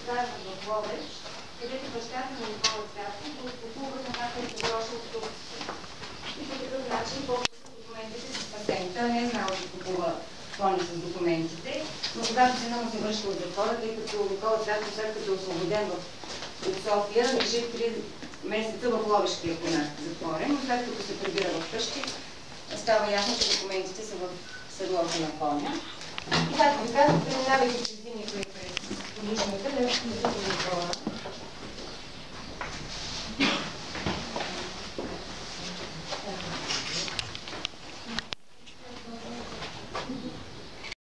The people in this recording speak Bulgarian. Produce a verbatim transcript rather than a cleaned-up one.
изкарват в Ловеч, където бащата на Никола Цветков го откупува на няколко гроша от Турция. И по такъв начин по-късно документите са спасени. Той не е знал да купува кони с документите, но когато сина му се връща от затвора, тъй като Никола Цветков, след като е освободен от София, реши три месеца в Ловешкия конак затворен, но след като се прибира в къщи, става ясно, че документите са в седлото на коня. И както ви казах, преминавайки през зимни